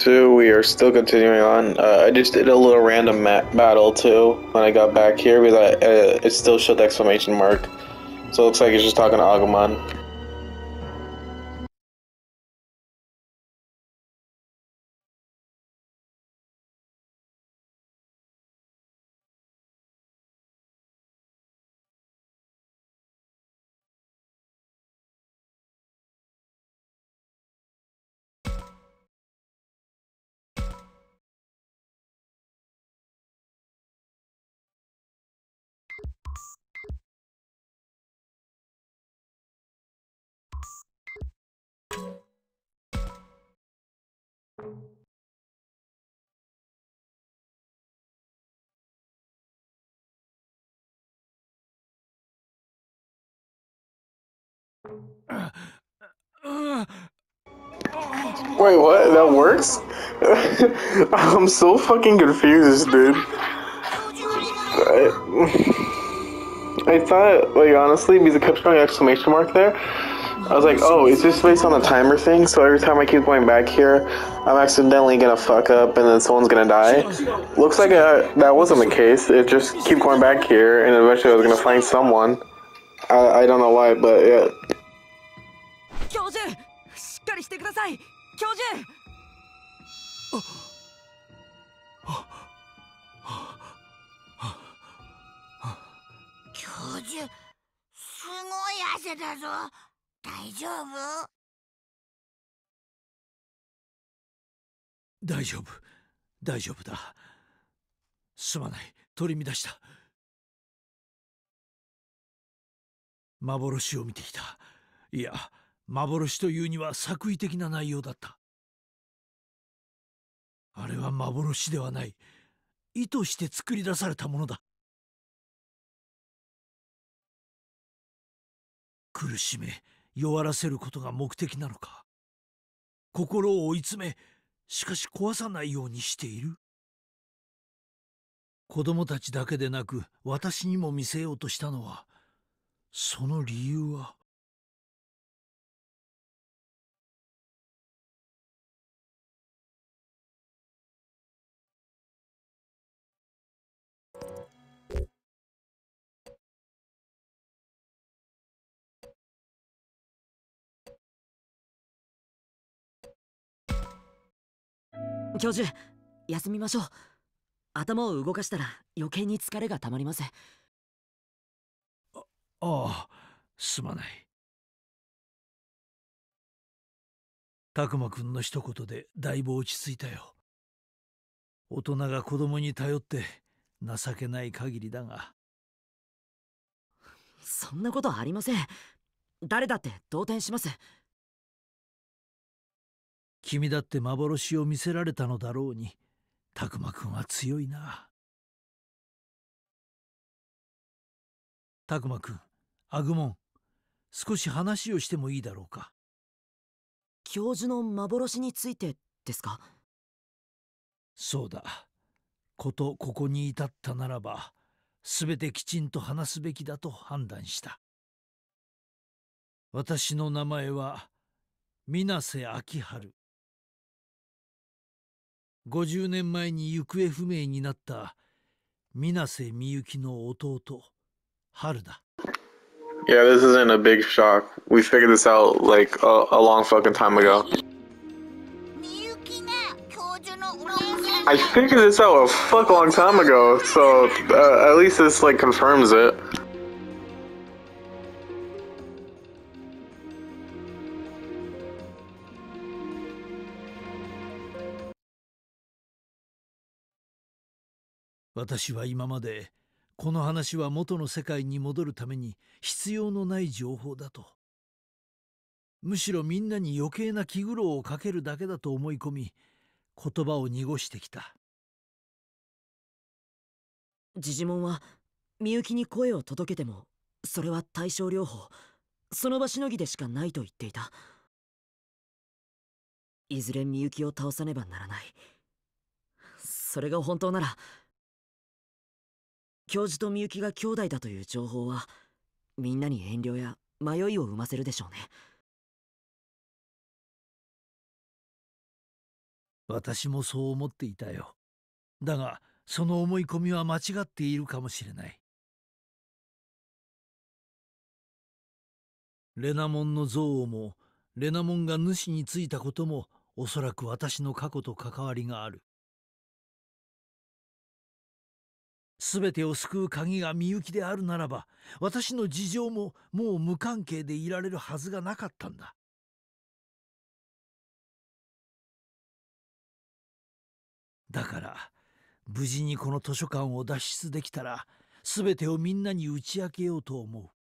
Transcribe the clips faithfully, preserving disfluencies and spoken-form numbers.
two, we are still continuing on. Uh, I just did a little random battle too when I got back here because I, uh, it still showed the exclamation mark. So it looks like it's just talking to Agumon. Wait, what? That works? I'm so fucking confused, dude. I, I thought, like, honestly, because it kept showing exclamation mark there, I was like, oh, is this based on the timer thing? So every time I keep going back here, I'm accidentally gonna fuck up and then someone's gonna die. Looks like uh, that wasn't the case. It just keep going back here and eventually I was gonna find someone. I, I don't know why, but yeah. 教授、しっかりしてください。教授。 教授、すごい汗だぞ。大丈夫？ 大丈夫、大丈夫だ。すまない、取り乱した。幻を見ていた。いや、幻というには作為的な内容だった。あれは幻ではない。意図して作り出されたものだ。苦しめ、弱らせることが目的なのか。心を追い詰め、しかし壊さないようにしている。子供たちだけでなく私にも見せようとしたのは、その理由は。 教授、休みましょう。頭を動かしたら余計に疲れがたまります。 ああ、すまない。たくまくんの一言でだいぶ落ち着いたよ。大人が子供に頼って情けない限りだが。 そんなことありません。誰だって動転します。 君だって幻を見せられたのだろうに、たくまくんは強いな。たくまくん、アグモン、少し話をしてもいいだろうか。 教授の幻についてですか？ そうだ。ことここに至ったならば、すべてきちんと話すべきだと判断した。私の名前は水瀬秋春。ごじゅうねんまえに行方不明になった水瀬みゆきの弟、春だ。 Yeah, this isn't a big shock. We figured this out like a, a long fucking time ago. I figured this out a fuck long time ago, so uh, at least this like confirms it. 「私は今までこの話は元の世界に戻るために必要のない情報だと。むしろみんなに余計な気苦労をかけるだけだと思い込み、言葉を濁してきた。 ジジモンはみゆきに声を届けても、それは対症療法、その場しのぎでしかないと言っていた。いずれみゆきを倒さねばならない。それが本当なら、教授とみゆきが兄弟だという情報はみんなに遠慮や迷いを生ませるでしょうね。 私もそう思っていたよ。だがその思い込みは間違っているかもしれない。レナモンの憎悪もレナモンが主についたこともおそらく私の過去と関わりがある。すべてを救う鍵がみゆきであるならば、私の事情ももう無関係でいられるはずがなかったんだ。だから無事にこの図書館を脱出できたら、すべてをみんなに打ち明けようと思う。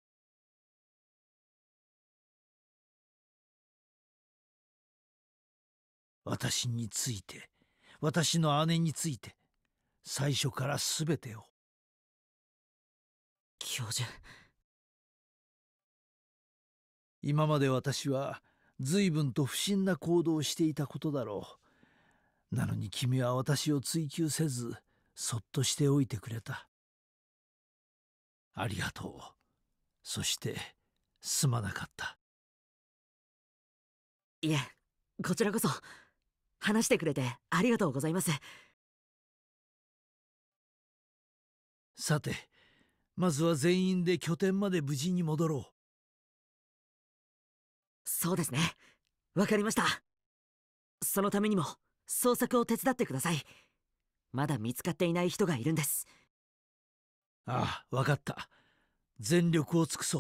私について、私の姉について、最初からすべてを。 教授。 今まで私は随分と不審な行動をしていたことだろう。なのに君は私を追求せず、そっとしておいてくれた。ありがとう。そしてすまなかった。 いえ、こちらこそ話してくれてありがとうございます。 さて、まずは全員で拠点まで無事に戻ろう。 そうですね。わかりました。そのためにも捜索を手伝ってください。まだ見つかっていない人がいるんです。 ああ、わかった。全力を尽くそう。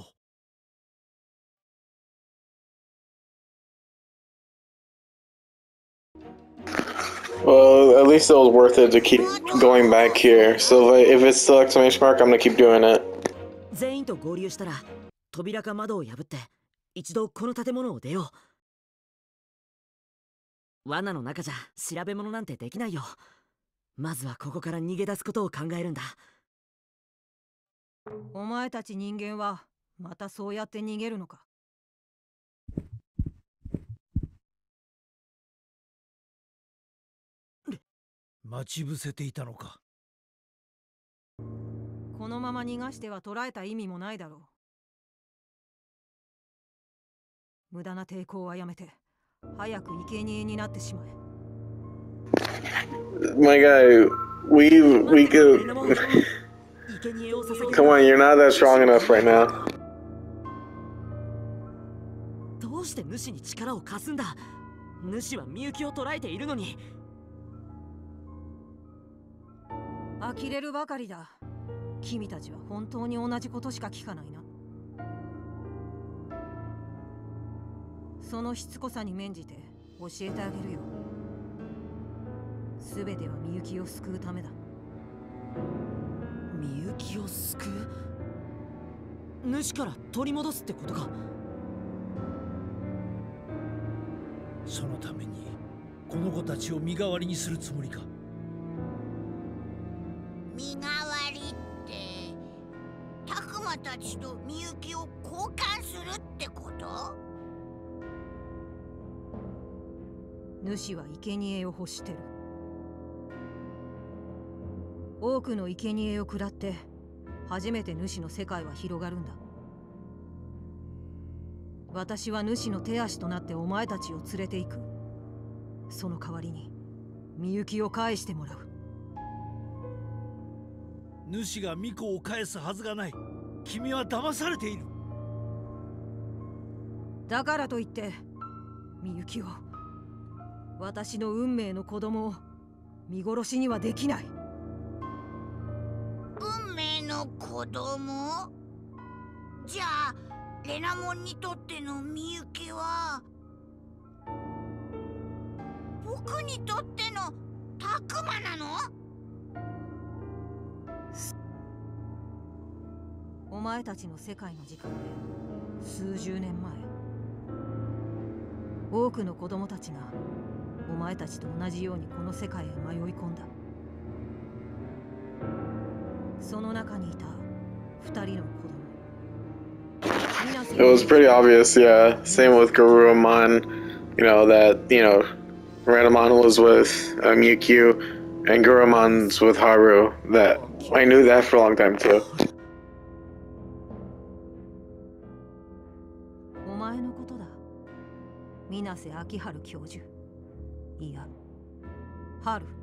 Well, at least it was worth it to keep going back here. So if it's still exclamation mark, I'm gonna keep doing it. 全員と合流したら扉か窓を破って一度この建物を出よう。罠の中じゃ調べ物なんてできないよ。まずはここから逃げ出すことを考えるんだ。 お前たち人間はまたそうやって逃げるのか。 待ち伏せていたのか。 このまま逃がしては捕らえた意味もないだろう。無駄な抵抗はやめて早く生贄になってしまえ。 My guy, we we could. Come on, you're not that strong enough right now. どうして主に力を貸すんだ。主はみゆきを捕らえているのに。 呆れるばかりだ。君たちは本当に同じことしか聞かないな。そのしつこさに免じて教えてあげるよ。すべてはみゆきを救うためだ。 みゆきを救う？主から取り戻すってことか。 そのためにこの子たちを身代わりにするつもりか。 身代わりってタクマたちとみゆきを交換するってこと？ 主は生贄を欲してる。多くの生贄を食らって初めて主の世界は広がるんだ。私は主の手足となってお前たちを連れて行く。その代わりにみゆきを返してもらう。 主が巫女を返すはずがない。君は騙されている。 だからといってみゆきを、私の運命の子供を見殺しにはできない。 運命の子供？じゃあレナモンにとってのみゆきは僕にとってのタクマなの？ お前たちの世界の時間で数十年前、多くの子供たちがお前たちと同じようにこの世界へ迷い込んだ。その中にいた二人の子供。 It was pretty obvious, yeah. Same with Garurumon, you know, that, you know, Renamon was with uh, Miyukyu, and Garurumon's with Haru. That I knew that for a long time, too. お前のことだ。水瀬秋春教授。いや、 ハル。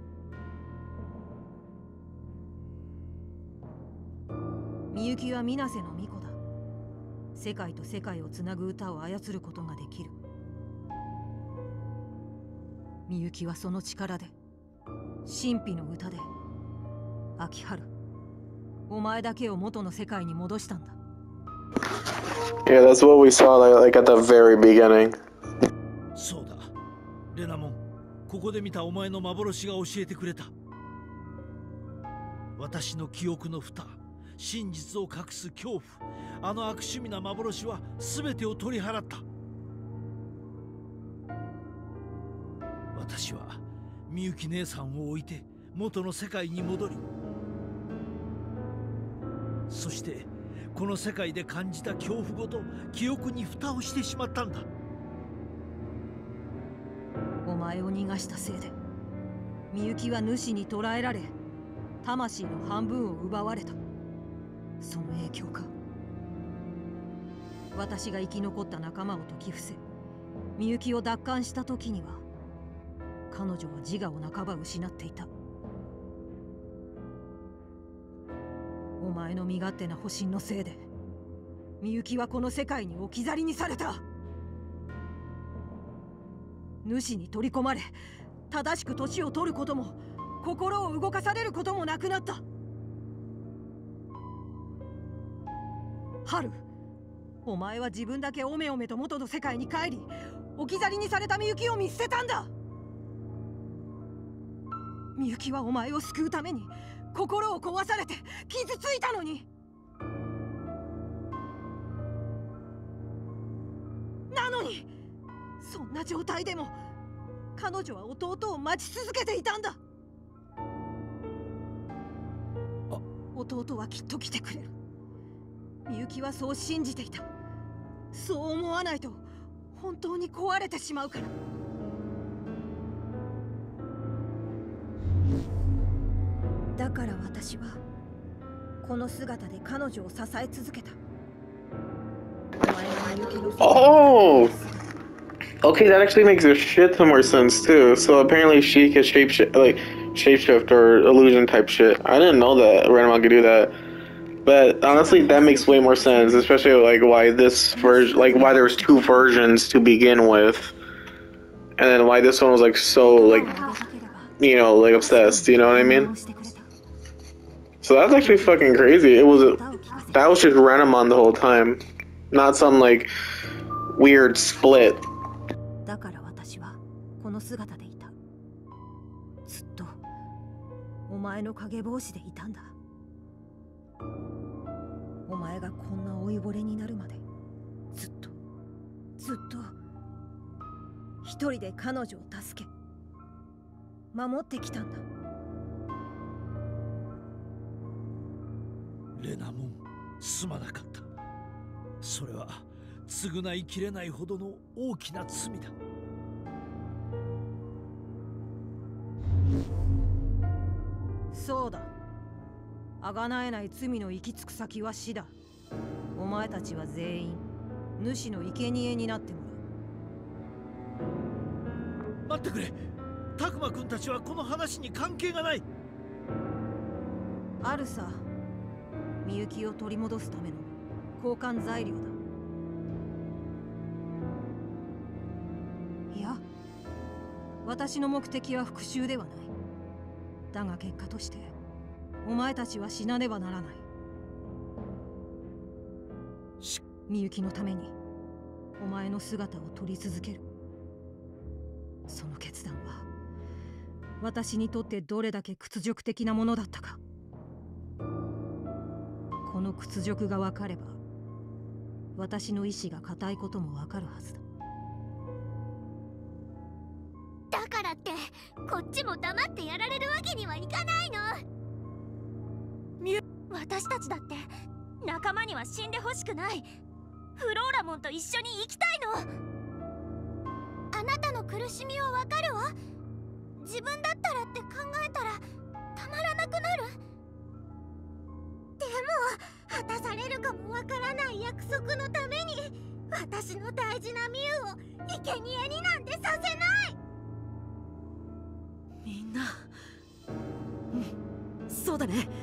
みゆきは水瀬の巫女だ。世界と世界をつなぐ歌を操ることができる。みゆきはその力で神秘の歌で秋春、お前だけを元の世界に戻したんだ。 Yeah, that's what we saw like, like at the very beginning. そうだ、レナモン、ここで見たお前の幻が教えてくれた。私の記憶の蓋、真実を隠す恐怖、あの悪趣味な幻は全てを取り払った。私はみゆき姉さんを置いて元の世界に戻り、そしてこの世界で感じた恐怖ごと記憶に蓋をしてしまったんだ。 お前を逃がしたせいでみゆきは主に捕らえられ、魂の半分を奪われた。その影響か。私が生き残った仲間を説き伏せ、みゆきを奪還した時には彼女は自我を半ば失っていた。お前の身勝手な保身のせいでみゆきはこの世界に置き去りにされた。主に取り込まれ、正しく年を取ることも心を動かされることもなくなった。春、お前は自分だけおめおめと元の世界に帰り、置き去りにされたみゆきを見捨てたんだ。みゆきはお前を救うために心を壊されて傷ついたのに。なのにそんな状態でも彼女は弟を待ち続けていたんだ。弟はきっと来てくれる。みゆきはそう信じていた。そう思わないと本当に壊れてしまうから。だから私はこの姿で彼女を支え続けた。お前がみゆきの姿 Oh! Okay, that actually makes a shit ton more sense too. So apparently she could shapeshift, like shapeshift or illusion type shit. I didn't know that Renamon could do that. But honestly, that makes way more sense, especially like why this version, like why there was two versions to begin with, and then why this one was like so like, you know, like obsessed. You know what I mean? So that's actually fucking crazy. It was that was just Renamon the whole time, not some like weird split. だから私はこの姿でいた。ずっとお前の影帽子でいたんだ。お前がこんな老いぼれになるまでずっとずっと一人で彼女を助け守ってきたんだ。 レナモン、すまなかった。それは償いきれないほどの大きな罪だ。 そうだ。贖えない罪の行き着く先は死だ。お前たちは全員主の生贄になってもらう。 待ってくれ。タクマ君たちはこの話に関係がない。 あるさ。みゆきを取り戻すための交換材料だ。いや、私の目的は復讐ではない。だが結果としてお前たちは死なねばならない。みゆきのためにお前の姿を撮り続ける。その決断は私にとってどれだけ屈辱的なものだったか。この屈辱が分かれば私の意志が固いことも分かるはずだ。 だからってこっちも黙ってやられるわけにはいかないの。私たちだって仲間には死んでほしくない。フローラモンと一緒に生きたいの。あなたの苦しみはわかるわ。自分だったらって考えたらたまらなくなる。でも果たされるかもわからない約束のために私の大事なミュウを生贄になんてさせない。 みんな、うん、そうだね。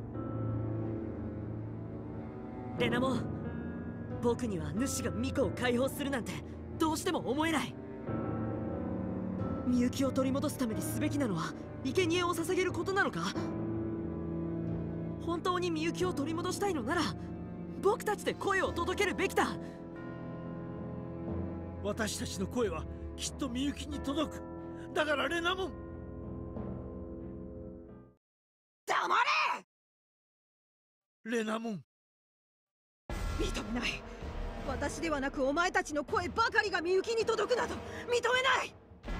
レナモン、僕には主がミコを解放するなんてどうしても思えない。みゆきを取り戻すためにすべきなのは生贄を捧げることなのか？本当にみゆきを取り戻したいのなら僕たちで声を届けるべきだ。 私たちの声はきっとみゆきに届く。だからレナモン、 黙れ！ レナモン、 認めない。私ではなくお前たちの声ばかりがみゆきに届くなど認めない。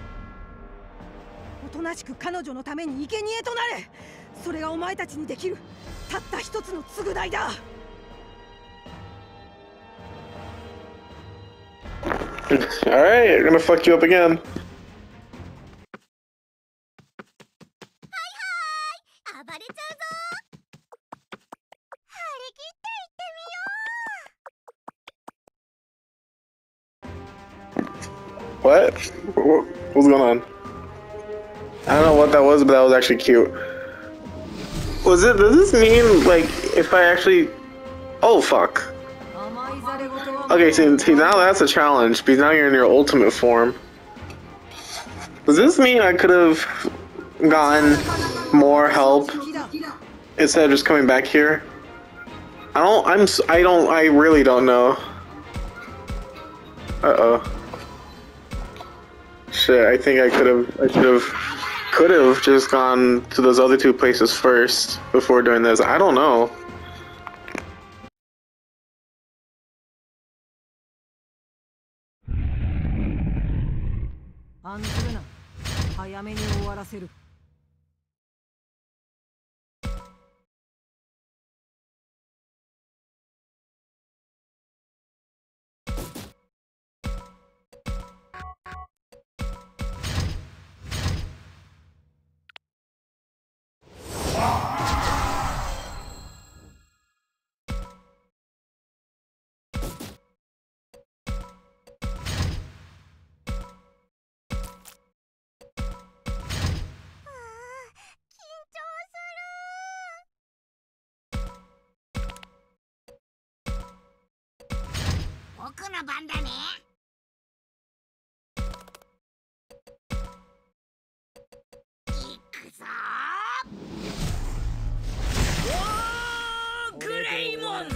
おとなしく彼女のために生贄となれ。それがお前たちにできるたった一つの償いだ。 Alright, I'm gonna fuck you up again. はいはい、暴れちゃうぞ。張り切っていってみよう。 What? What? What's going on? I don't know what that was, but that was actually cute. Was it? Does this mean like if I actually? Oh fuck. Okay, see, see now that's a challenge because now you're in your ultimate form. Does this mean I could have gotten more help instead of just coming back here? I don't. I'm. s- I don't. I really don't know. Uh oh. Shit. I think I could have. I should have. Could have just gone to those other two places first before doing this. I don't know. 案ずるな。早めに終わらせる。 僕の番だね。いくぞおー、グレイモン。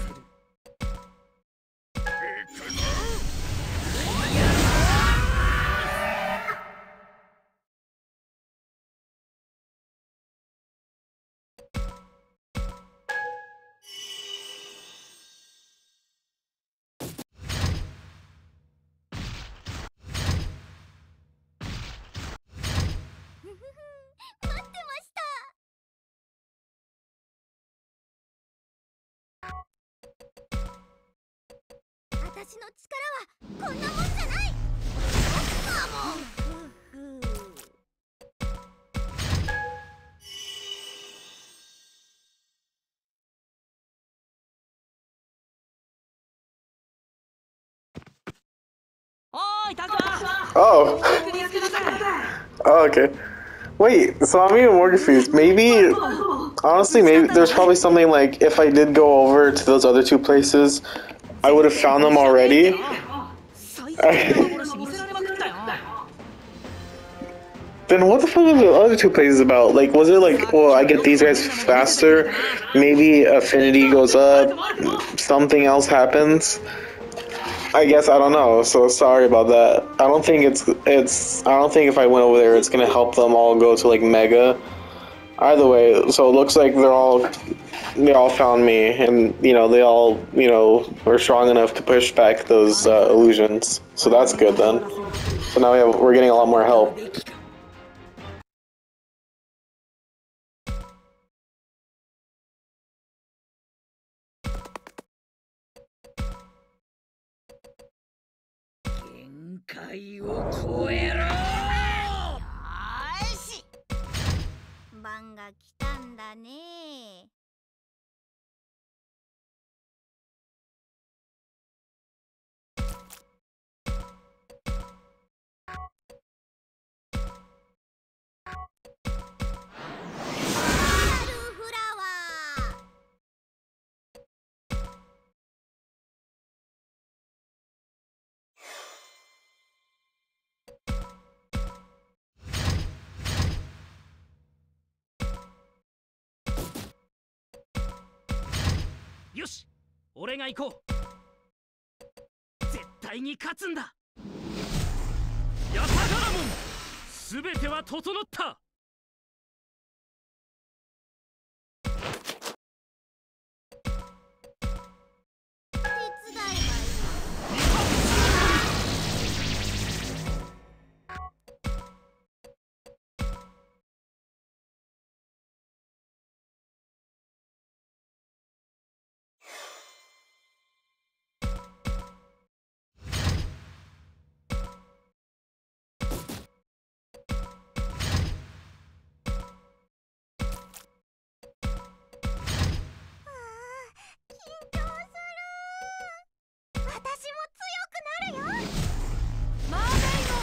待ってました。私の力はこんなもんじゃない。 おーい、タクマ。 Oh. Oh, okay. Wait, so I'm even more confused. Maybe, honestly, maybe there's probably something like if I did go over to those other two places, I would have found them already. Then what the fuck were the other two places about? Like, was it like, well, I get these guys faster, maybe affinity goes up, something else happens? I guess, I don't know, so sorry about that. I don't think it's, it's, I don't think if I went over there it's gonna help them all go to like Mega. Either way, so it looks like they're all, they all found me, and, you know, they all, you know, were strong enough to push back those uh, illusions. So that's good then. So now we have, we're getting a lot more help. Bangai 番が来たんだね。 よし、俺が行こう。絶対に勝つんだ。ヤタガラモン、すべては整った。 手伝いがいい。私も強くなるよ。マーメイド。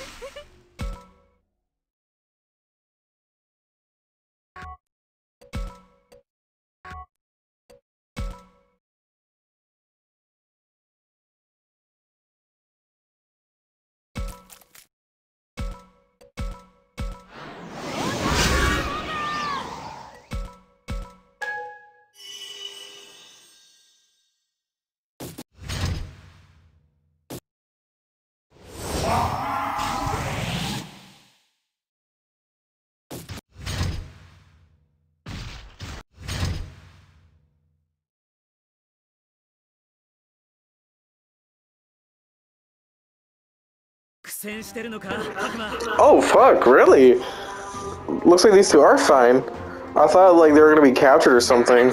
苦戦してるのか、悪魔。 Oh fuck, really? Looks like these two are fine. I thought like they were gonna be captured or something.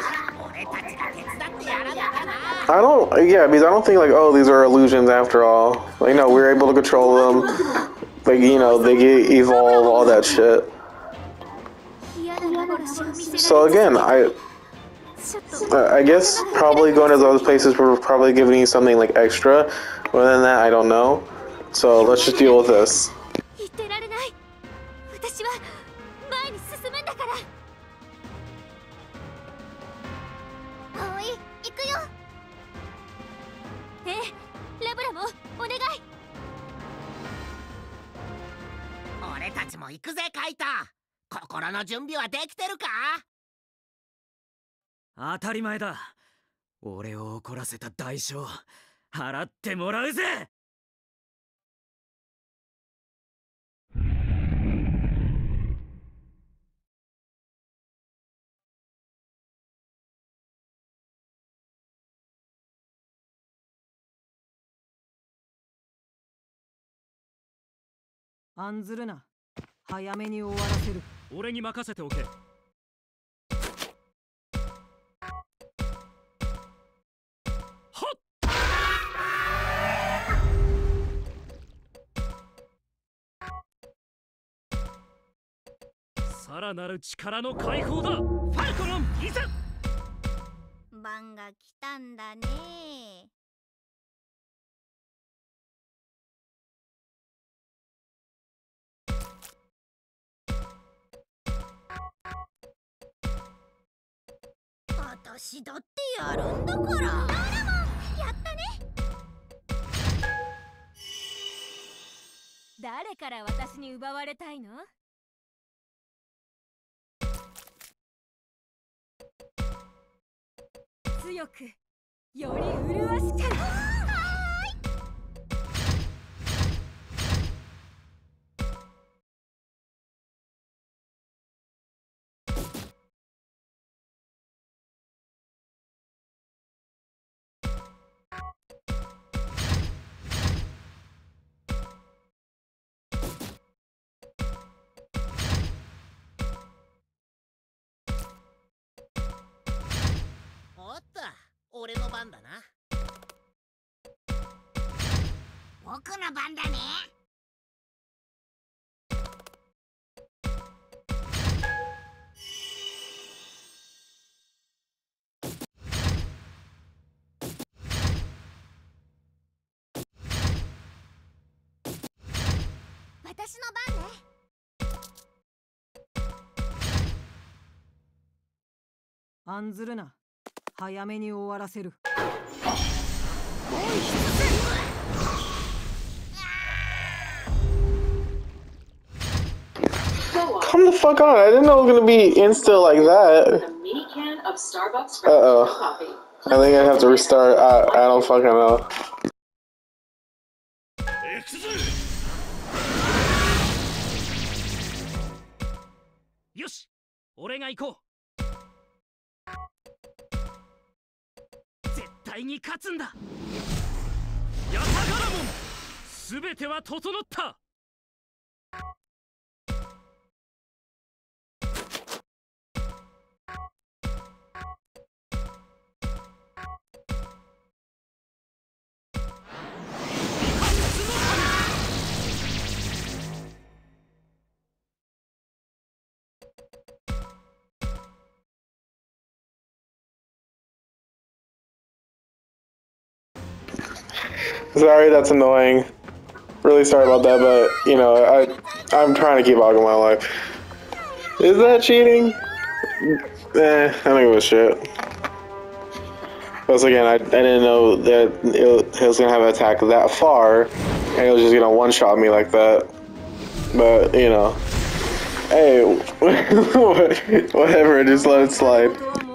I don't, yeah, because I don't think like, oh, these are illusions after all. Like, no, we were able to control them. Like, you know, they get evolve, all that shit. So again, I, I guess probably going to those places were probably giving you something like extra. Other than that, I don't know. So let's just deal with this. 言ってられない。私は前に進むんだから。葵、行くよ。ええ、ラブラもお願い。 俺たちも行くぜ、カイト。心の準備はできてるか？ 当たり前だ。俺を怒らせた代償払ってもらうぜ。 案ずるな。早めに終わらせる。 俺に任せておけ。さらなる力の解放だ。ファルコロン、いざ。 番が来たんだね。私だってやるんだから。ドラモン、やったね。誰から私に奪われたいの？強く、より麗しく。 おっと、俺の番だな。僕の番だね。 私の番ね。 案ずるな。早めに終わらせる。 Come the fuck on! I didn't know it was gonna be insta like that. Uh oh. I think I have to restart. I, I don't fucking know. 行くぜ。よし、俺が行こう。絶対に勝つんだ。ヤタガラモン、すべては整った。 Sorry, that's annoying. Really sorry about that, but you know, I I'm trying to keep Agumon my life. Is that cheating? Eh, I think it was shit. Once again, I, I didn't know that it, it was gonna have an attack that far, and it was just gonna one shot me like that. But you know, hey, whatever, just let it slide.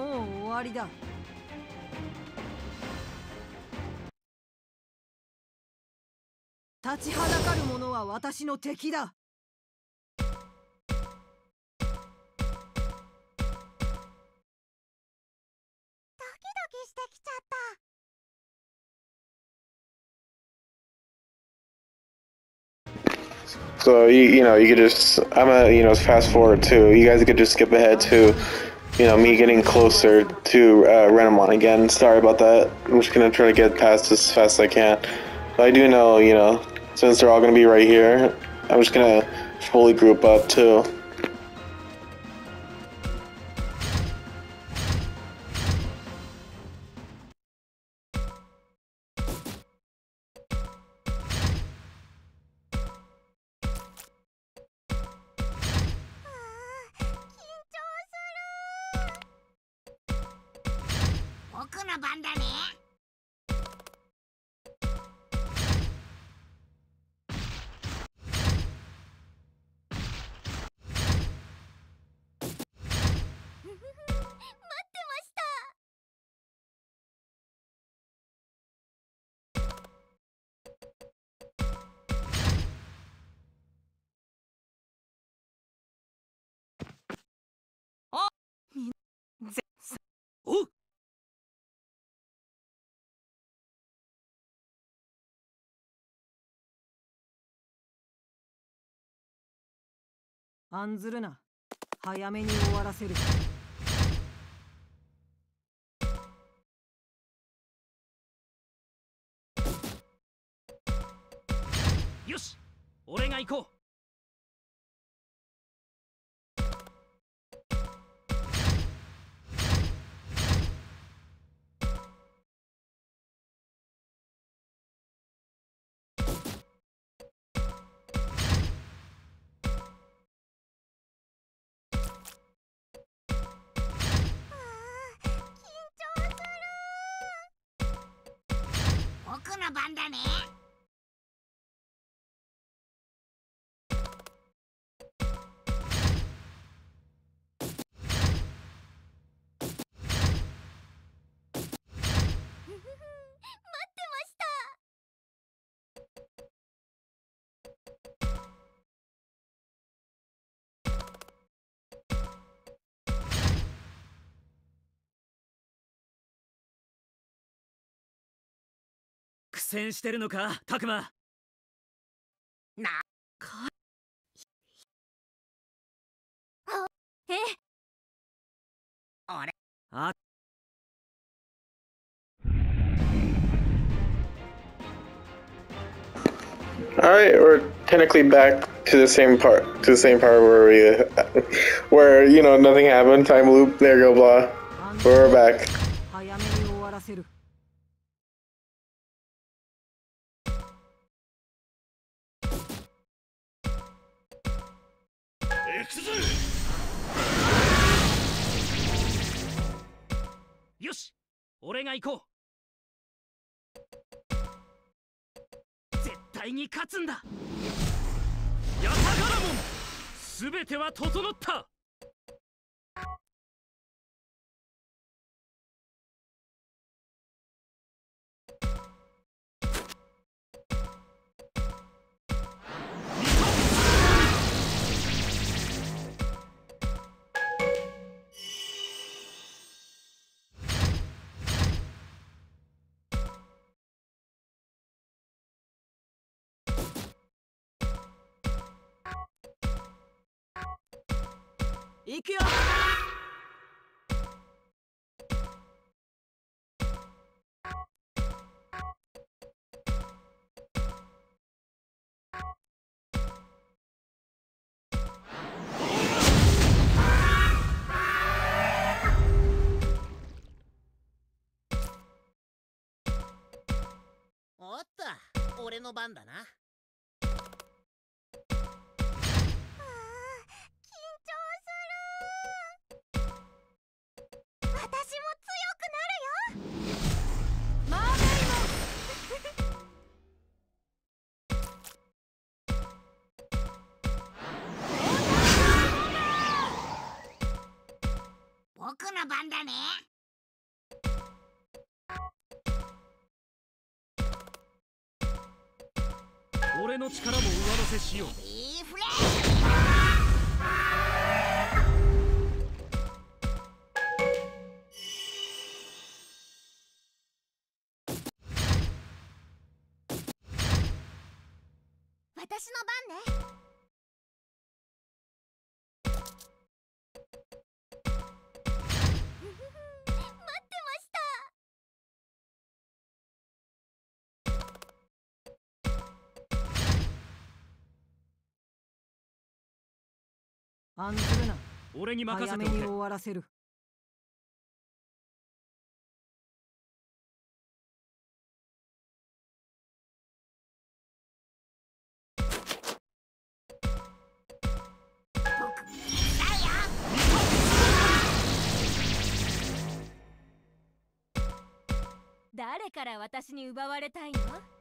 立ちはだかる者は私の敵だ。ドキドキしてきちゃった。 So you you know you could just I'm gonna you know fast forward too. You guys could just skip ahead to you know me getting closer to uh, Renamon again. Sorry about that. I'm just gonna try to get past as fast as I can. But I do know you know since they're all gonna be right here, I'm just gonna fully group up too. Oh! 案ずるな。早めに終わらせる。 よし、俺が行こう。 僕の番だね。 苦戦してるのか、タクマ。 なかえ、 俺あ Alright, we're technically back to the same part, to the same part where we, where, you know, nothing happened, time loop, there you go, blah. We're back. 早めに終わらせる。 行くぜ。よし、俺が行こう。絶対に勝つんだ。ヤタガラモン、すべては整った。 行くよ。 おっと、俺の番だな。僕の番だね。 俺の力も上乗せしよう。 いいフレ私の番ね。 案ずるな。 俺に任せ早ておけ。 めに終わらせる。 誰から私に奪われたいの？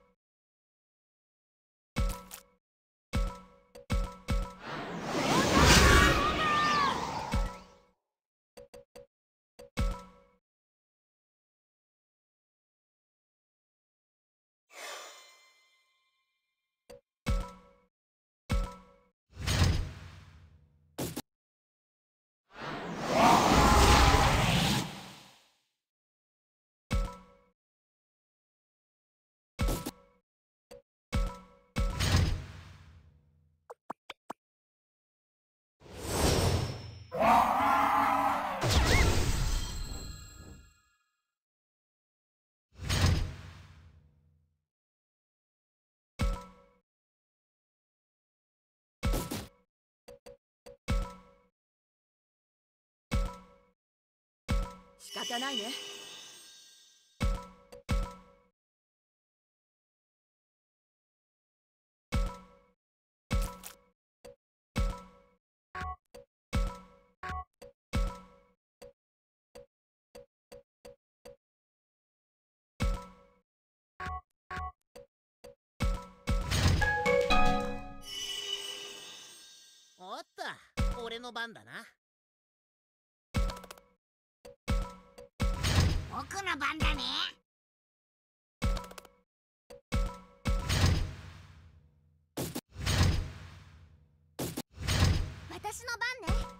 仕方ないね。 おっと、俺の番だな。僕の番だね。 私の番ね。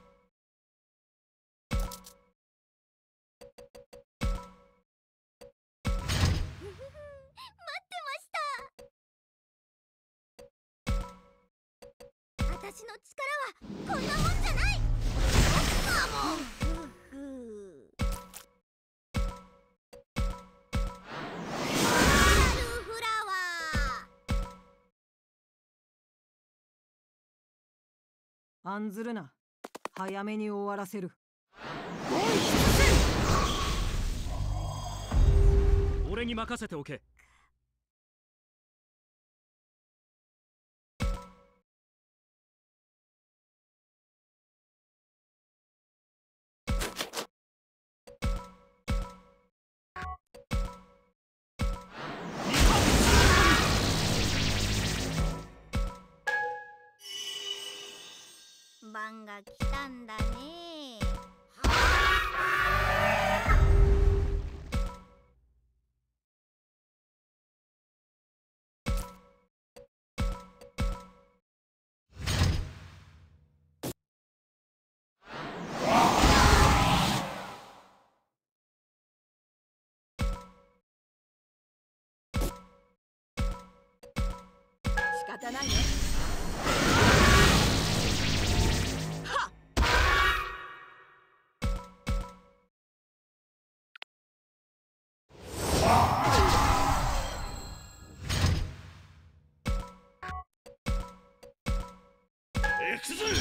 私の力はこんなもんじゃない。フラワー。 案ずるな。早めに終わらせる。 俺に任せておけ。 番が来たんだね。仕方ないね。はっ。 くぞ。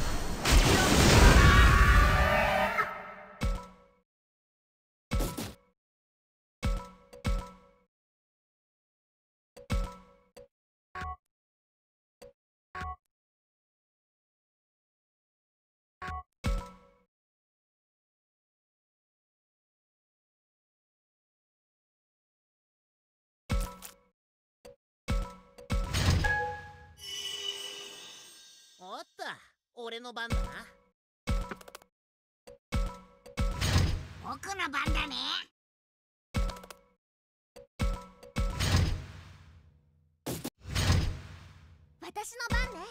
おっと、俺の番だな。 僕の番だね。私の番ね。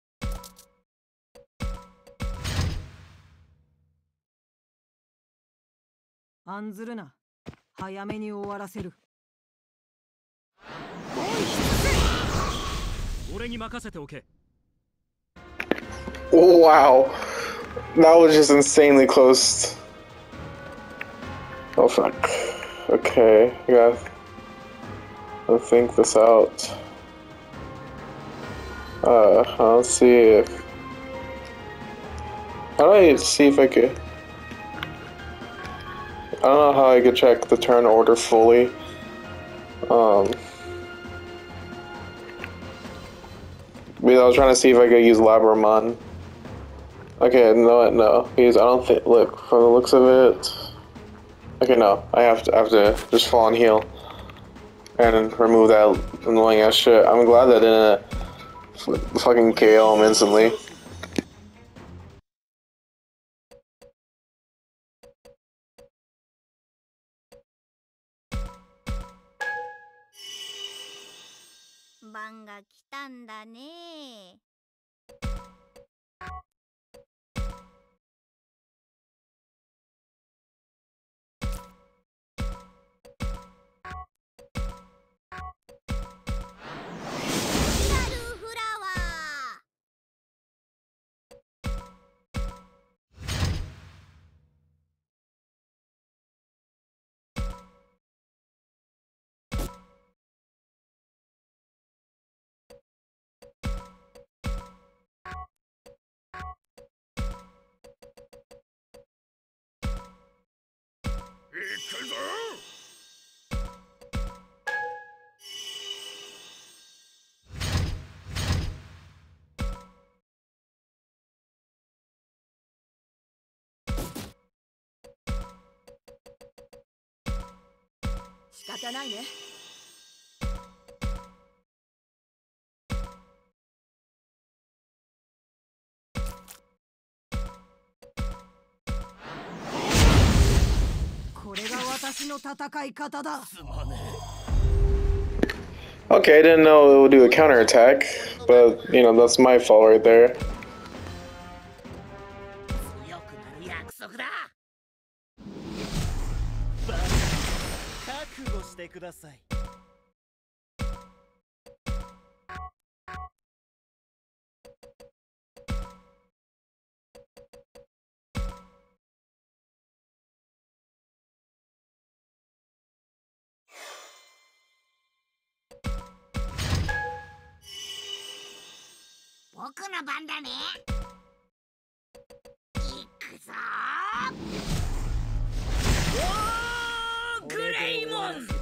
案ずるな。早めに終わらせる。 俺に任せておけ。 Wow. That was just insanely close. Oh fuck. Okay, I gotta, gotta think this out. Uh, let's see if... How do I see if I could... I don't know how I could check the turn order fully. Um... But I was trying to see if I could use Labramon. Okay, no, no. He's, I don't think, look, from the looks of it... Okay, no. I have to, I have to just fall and heal. And remove that annoying ass shit. I'm glad that didn't fucking K O him instantly. Banが来たんだね。 行くぞ。 仕方ないね。 これが私の戦い方だ。 Okay, I didn't know it would do a counterattack, but, you know, that's my fault right there. 強くなる約束だ。 覚悟してください。 僕の番だね。行くぞおー、グレイモン。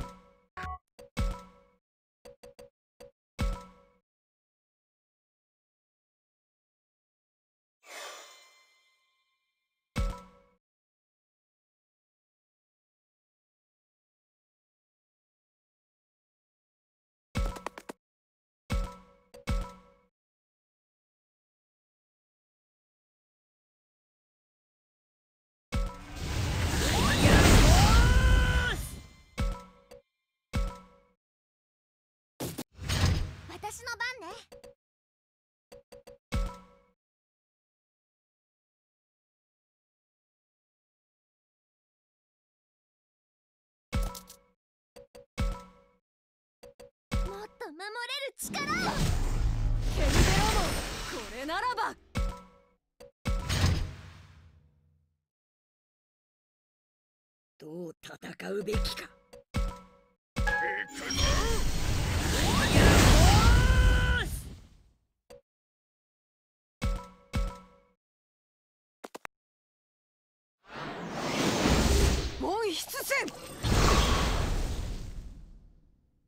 私の番ね。もっと守れる力を。 ケルベロモン、これならば。どう戦うべきか。 行くぞ。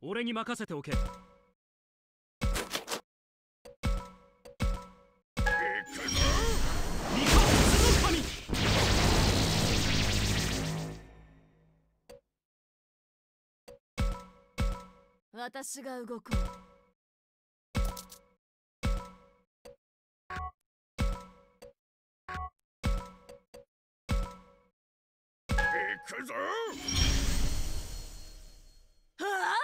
俺に任せておけ。 私が動こう。 行くぞ。 はあ！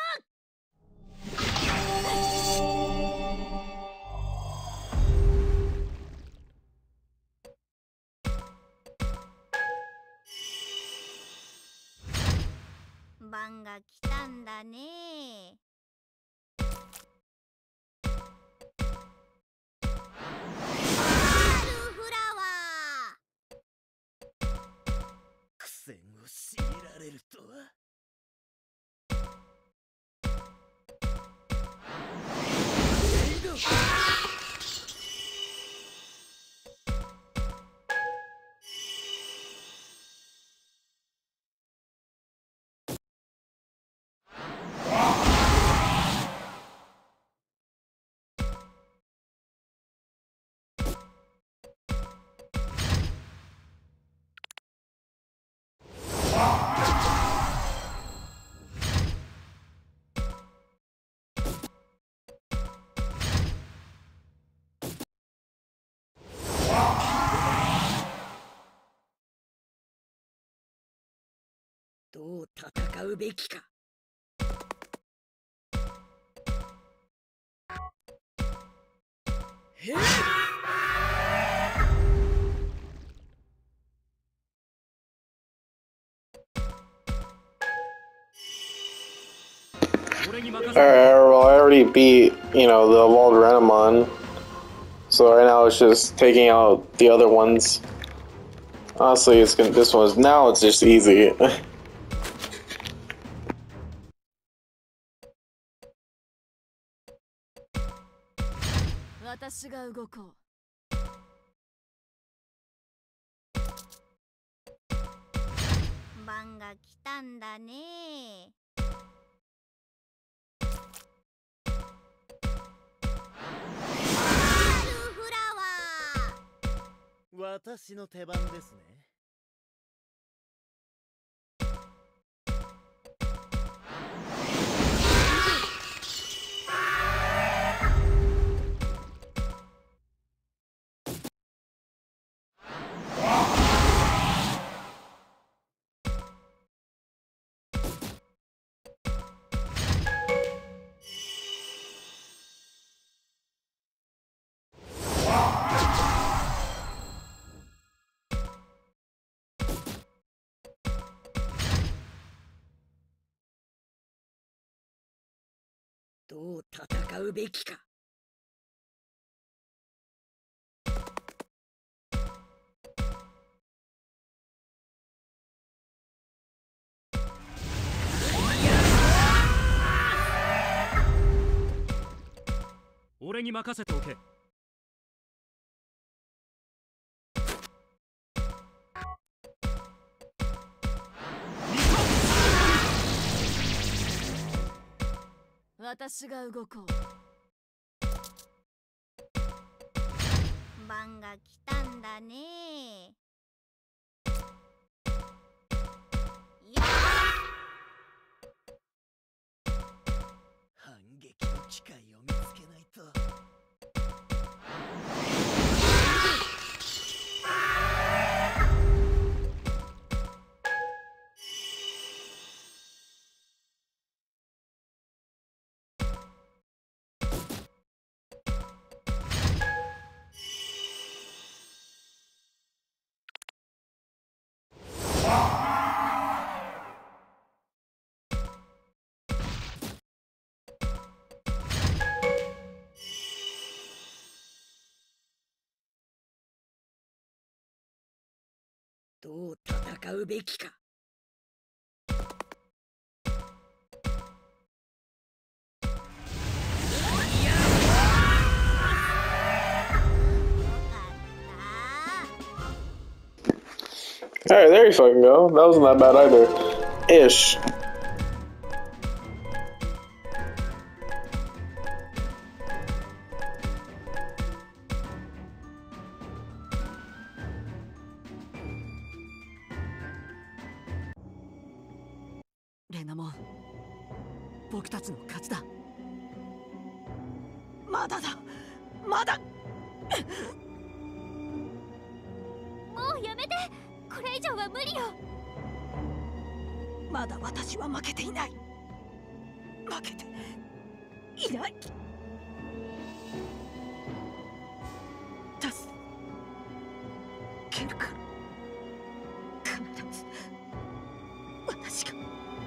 番が来たんだね。 苦戦を強いられるとは。どう戦うべきか。へっ！ Alright, well, I already beat, you know, the Evolved Renamon. So right now it's just taking out the other ones. Honestly, it's gonna, this one's, now it's just easy. 私が動こう。 番が来たんだね。 私の手番ですね。どう戦うべきか。俺に任せておけ。 私が動こう。 番が来たんだね。 反撃の機会を見つけないと。どう戦うべきか。 Alright, there you fucking go. That wasn't that bad either. Ish. レナモン、僕たちの勝ちだ。 まだだ、まだ。 もうやめて、これ以上は無理よ。 まだ私は負けていない。負けていない。助けるから必ず私が。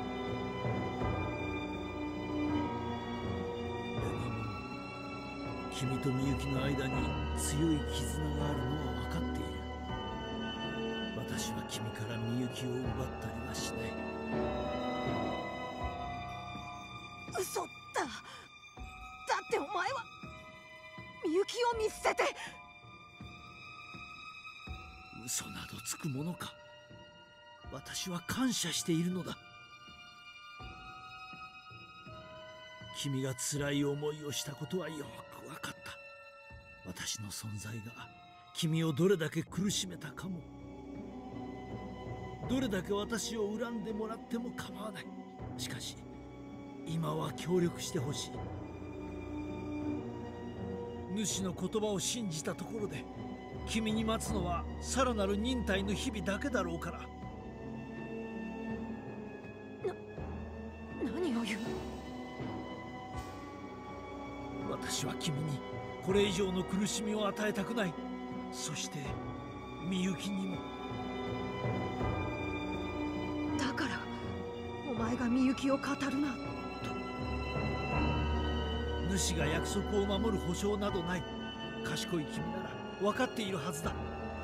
君とみゆきの間に強い絆があるのは分かっている。私は君からみゆきを奪ったりはしない。 嘘だ。だってお前はみゆきを見捨てて。 嘘などつくものか。私は感謝しているのだ。君が辛い思いをしたことはよく分かった。私の存在が君をどれだけ苦しめたかも、どれだけ私を恨んでもらっても構わない。しかし今は協力してほしい。主の言葉を信じたところで君に待つのはさらなる忍耐の日々だけだろうから。 な、何を言う。 私は君にこれ以上の苦しみを与えたくない。そしてみゆきにも。 だからお前がみゆきを語るなと。 主が約束を守る保証などない。賢い君なら分かっているはずだ。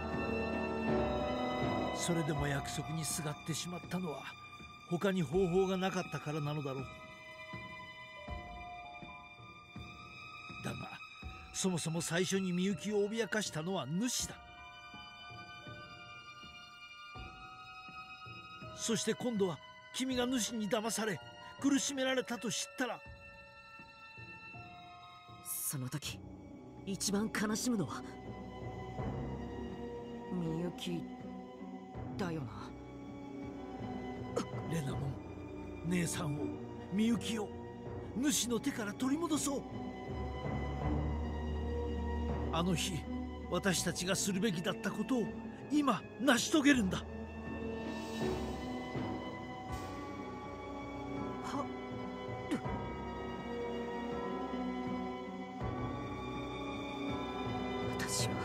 それでも約束にすがってしまったのは他に方法がなかったからなのだろう。だがそもそも最初にみゆきを脅かしたのは主だ。そして今度は君が主に騙され苦しめられたと知ったら。 その時一番悲しむのはみゆきだよな。 レナモン、姉さんを、みゆきを主の手から取り戻そう。あの日私たちがするべきだったことを今成し遂げるんだ。 はる。私は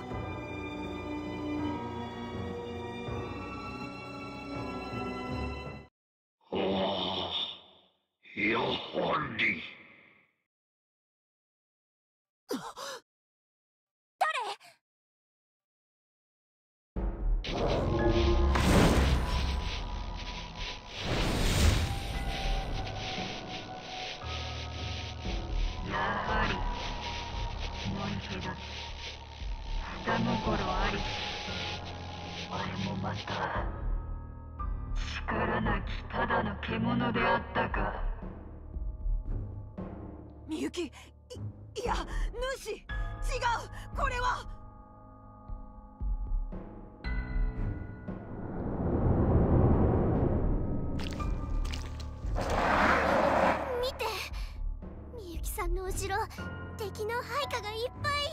ああ、やはり。 下心ありし、俺もまた力なきただの獣であったか。 みゆき、い、いや、主、違う、これは。 見て、みゆきさんの後ろ、敵の配下がいっぱい。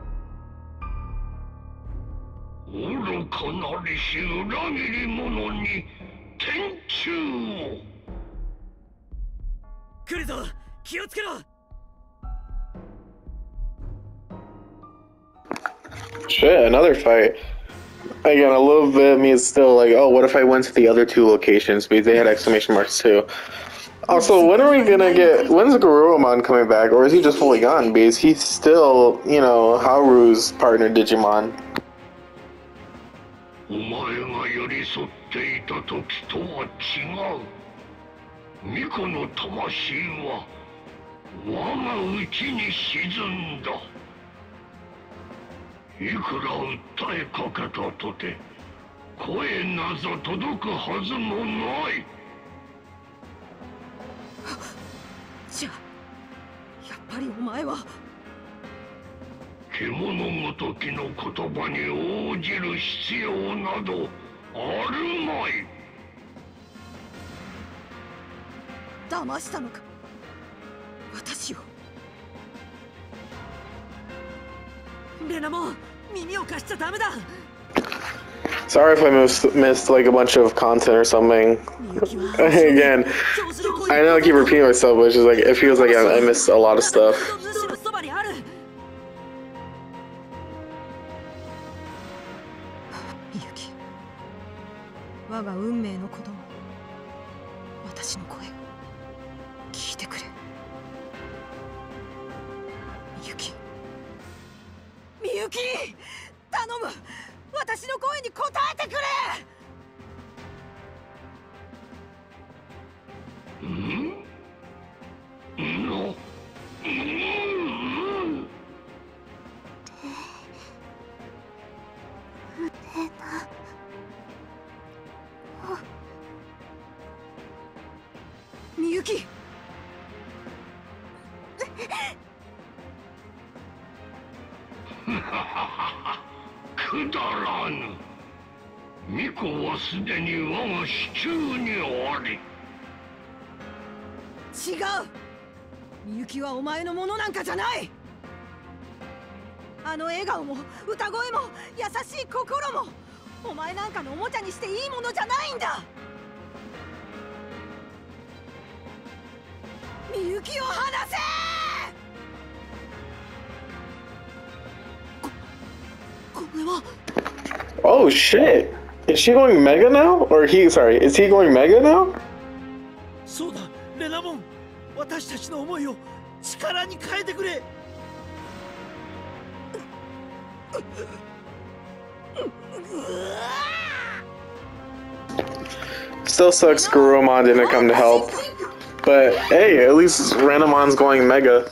愚かなりし裏切り者に天誅を。 来るぞ、気をつけろ。 Shit, another fight. Again, a little bit of me is still like, oh, what if I went to the other two locations? Because they had exclamation marks too. Also, when are we gonna get, when's Garurumon coming back? Or is he just fully gone? Because he's still, you know, Haru's partner Digimon. お前が寄り添っていた時とは違う。巫女の魂は我が内に沈んだ。いくら訴えかけたとて声なぞ届くはずもない。 じゃあやっぱりお前は。 獣ごときの言葉に応じる必要などあるまい。 騙したのか、私を。 レナモン、耳を貸しちゃダメだ。 Sorry if I missed, missed like a bunch of content or something. Again, I know I keep repeating myself, but it's just like it feels like I, I missed a lot of stuff. みゆき、我が運命の子供、私の声を聞いてくれ。みゆき、みゆき、頼む、私の声に応えてくれ。 ん？の？うん？ レナみゆき。 くだらぬ。巫女はすでに我が手中にあり。 違う。みゆきはお前のものなんかじゃない。あの笑顔も歌声も優しい心もお前なんかのおもちゃにしていいものじゃないんだ。みゆきを離せ。ここれは。 Oh shit! Is she going mega now? Or he, sorry, is he going mega now? そうだ、レナモン、私たちの思いを力に変えてくれ。 Still sucks Garurumon didn't come to help. But hey, at least Renamon's going mega.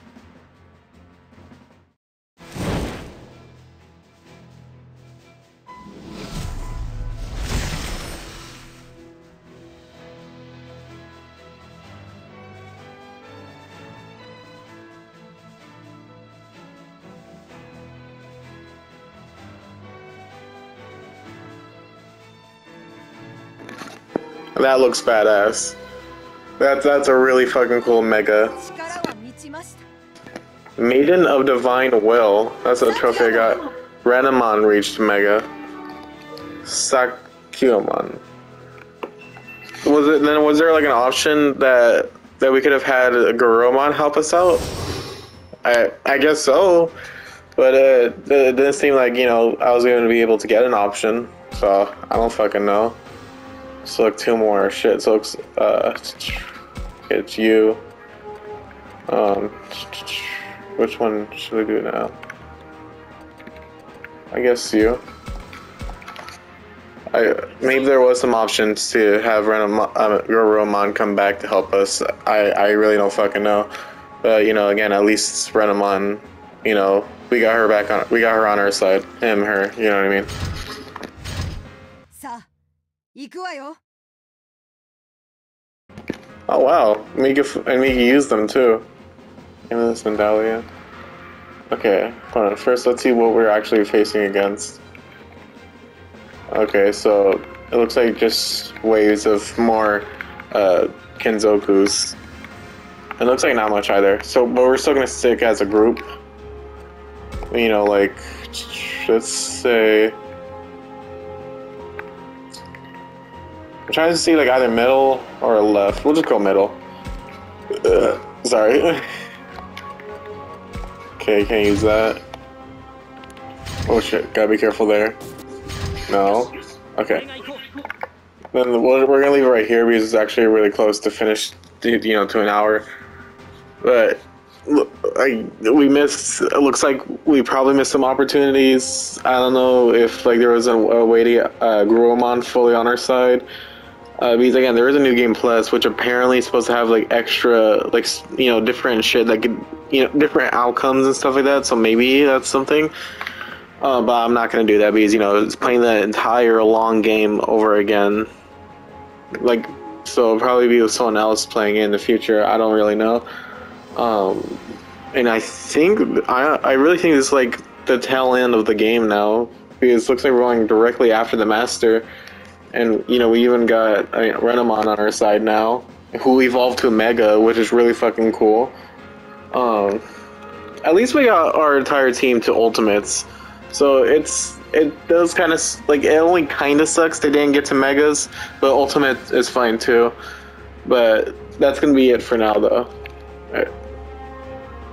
That looks badass. That's that's a really fucking cool mega. Maiden of Divine Will. That's a trophy I got. Renamon reached mega. Sakyamon. Was it then? Was there like an option that that we could have had Garurumon help us out? I I guess so, but uh, it didn't seem like, you know, I was going to be able to get an option. So I don't fucking know. So like two more shit. So it's uh, it's you. Um, which one should we do now? I guess you. I maybe there was some options to have Renamon, uh, Garurumon come back to help us. I I really don't fucking know. But you know, again, at least Renamon, you know, we got her back on. We got her on our side. Him, her. You know what I mean? さあ、行くわよ。 Oh wow, Mika and Mika used them too. In this medallion. Okay, hold on. First, let's see what we're actually facing against. Okay, so it looks like just waves of more uh, Kenzokus. It looks like not much either. So, but we're still gonna stick as a group. You know, like let's say. I'm trying to see like either middle or left. We'll just go middle. Ugh, sorry. Okay, can't use that. Oh shit, gotta be careful there. No. Okay. Then we're gonna leave it right here because it's actually really close to finish, you know, to an hour. But I, we missed, it looks like we probably missed some opportunities. I don't know if like there was a, a way to get uh, Garurumon fully on our side. Uh, because again, there is a new game plus, which apparently is supposed to have like extra, like, you know, different shit that could, you know, different outcomes and stuff like that. So maybe that's something. Uh, but I'm not gonna do that because, you know, it's playing the entire long game over again. Like, so it'll probably be with someone else playing it in the future. I don't really know. Um, and I think I I really think it's like the tail end of the game now because it looks like we're going directly after the master. And, you know, we even got I mean, Renamon on our side now. who evolved to Mega, which is really fucking cool. Um, at least we got our entire team to Ultimates, so it's it does kind of like it only kind of sucks they didn't get to Megas, but Ultimate is fine too. But that's gonna be it for now, though. All right.